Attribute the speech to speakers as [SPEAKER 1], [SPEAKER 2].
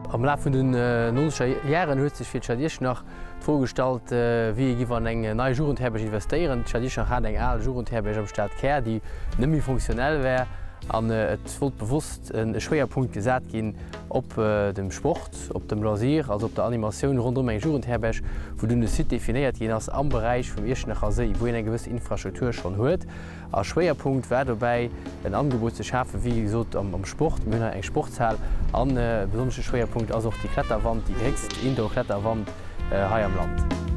[SPEAKER 1] Am La vun den 90er Jahren huet sech fir Tschadich nach vorstalt, wie iwwer eng neue Jugendherberg investieren. Tschadich hat eng all Jugendherberg am Staat Ker, die nëmi funktionell wär. Et volt bewusst en Schwerpunkt gesat ginn op dem Sport, op dem Loisir, also op der Animationun rund eng Jugendherberg, wo du de Site definiiert gin ass am Bereich vum Ichen nach Se, wo en eng gewëss Infrastruktur schon huet. A Schwerpunkt wär dabei en Angebot ze schafe, wie gesot am Sport, Mënner eng Sportzahl an besonsche Schwerpunkt as auch die Kletterwand, die gregst Indoor-Kletterwand hai am Land.